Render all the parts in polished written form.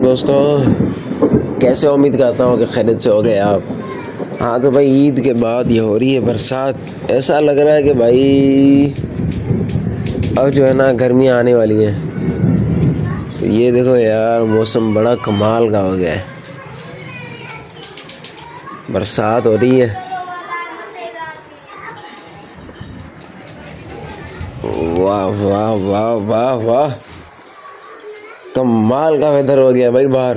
दोस्तों कैसे हो? उम्मीद करता हूँ कि खैरियत से हो गए आप। हाँ तो भाई ईद के बाद ये हो रही है बरसात। ऐसा लग रहा है कि भाई अब जो है ना गर्मियाँ आने वाली हैं। तो ये देखो यार मौसम बड़ा कमाल का हो गया है, बरसात हो रही है। वाह वाह वाह वाह वाह, कमाल का वेदर हो गया भाई बाहर।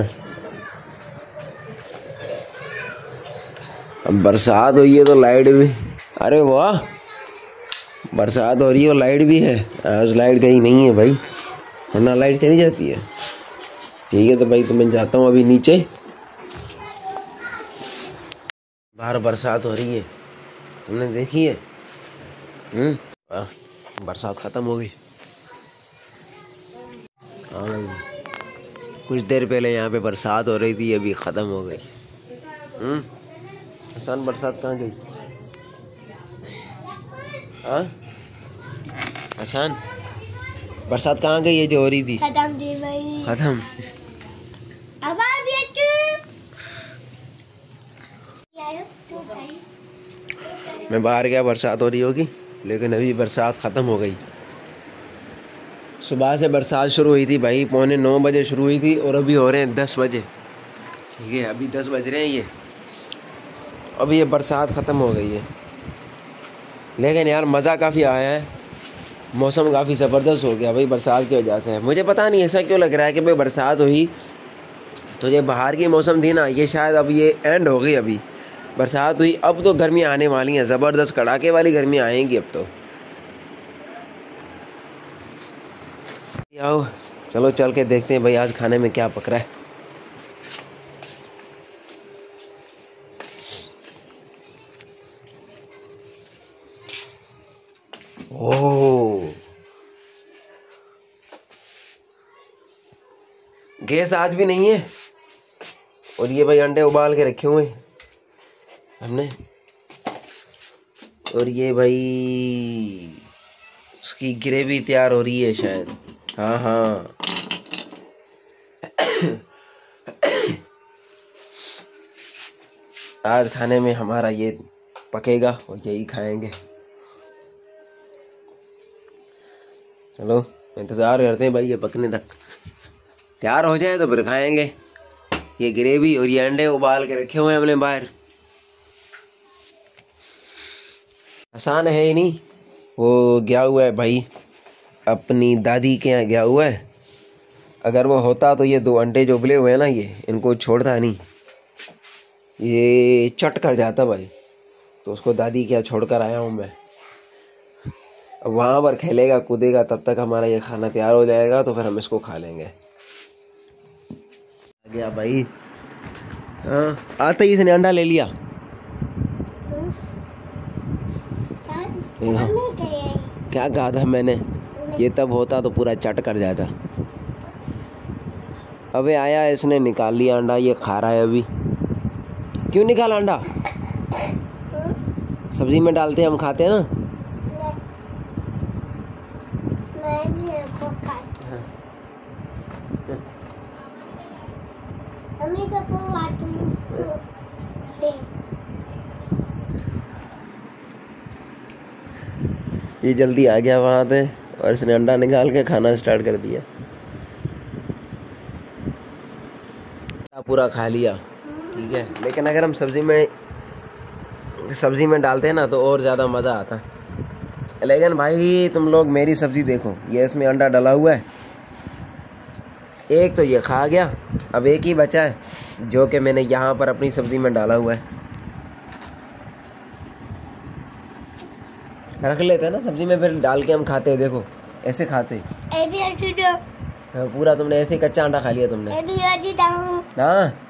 अब बरसात हुई है तो लाइट भी, अरे वाह बरसात हो रही है और लाइट भी है। आज लाइट कहीं नहीं है भाई, वरना लाइट चली जाती है। ठीक है तो भाई तो मैं जाता हूँ अभी नीचे। बाहर बरसात हो रही है, तुमने देखी है? बरसात ख़त्म हो गई। हाँ कुछ देर पहले यहाँ पे बरसात हो रही थी, अभी ख़त्म हो गई। हसन बरसात कहाँ गई? हाँ हसन बरसात कहाँ गई? ये जो हो रही थी खत्म जी भाई, खत्म। मैं बाहर गया, बरसात हो रही होगी, लेकिन अभी बरसात ख़त्म हो गई। सुबह से बरसात शुरू हुई थी भाई, 8:45 बजे शुरू हुई थी और अभी हो रहे हैं 10 बजे। ठीक है अभी 10 बज रहे हैं ये, अभी ये बरसात ख़त्म हो गई है। लेकिन यार मज़ा काफ़ी आया है, मौसम काफ़ी ज़बरदस्त हो गया भाई बरसात की वजह से। मुझे पता नहीं ऐसा क्यों लग रहा है कि भाई बरसात हुई तो ये बाहर की मौसम थी ना, ये शायद अब ये एंड हो गई। अभी बरसात हुई, अब तो गर्मियाँ आने वाली हैं, ज़बरदस्त कड़ाके वाली गर्मियाँ आएंगी अब तो। आओ चलो चल के देखते हैं भाई आज खाने में क्या पक रहा है। ओह गैस आज भी नहीं है, और ये भाई अंडे उबाल के रखे हुए हैं हमने, और ये भाई उसकी ग्रेवी तैयार हो रही है शायद। हाँ हाँ आज खाने में हमारा ये पकेगा और यही खाएंगे। चलो इंतज़ार करते हैं भाई ये पकने तक, तैयार हो जाए तो फिर खाएंगे। ये ग्रेवी और ये अंडे उबाल के रखे हुए हैं हमने बाहर। आसान है ही नहीं, वो गया हुआ है भाई अपनी दादी के यहाँ गया हुआ है। अगर वो होता तो ये 2 अंडे जो उबले हुए हैं ना, ये इनको छोड़ता नहीं, ये चट कर जाता भाई। तो उसको दादी के यहाँ छोड़ कर आया हूँ मैं। अब वहाँ पर खेलेगा कूदेगा, तब तक हमारा ये खाना तैयार हो जाएगा, तो फिर हम इसको खा लेंगे। आ गया भाई। हाँ आते ही इसने अंडा ले लिया। क्या कहा था मैंने, ये तब होता तो पूरा चट कर जाता। अबे आया इसने निकाल लिया अंडा, ये खा रहा है अभी। क्यों निकाला अंडा? सब्जी में डालते हम खाते हैं ना। ये जल्दी आ गया वहाँ पे और इसने अंडा निकाल के खाना स्टार्ट कर दिया। पूरा खा लिया ठीक है, लेकिन अगर हम सब्जी में डालते हैं ना तो और ज़्यादा मज़ा आता। लेकिन भाई तुम लोग मेरी सब्ज़ी देखो, ये इसमें अंडा डला हुआ है, एक तो ये खा गया, अब एक ही बचा है जो कि मैंने यहाँ पर अपनी सब्ज़ी में डाला हुआ है। रख लेते हैं ना सब्जी में, फिर डाल के हम खाते हैं। देखो ऐसे खाते हैं। पूरा तुमने ऐसे ही कच्चा अंडा खा लिया तुमने। हाँ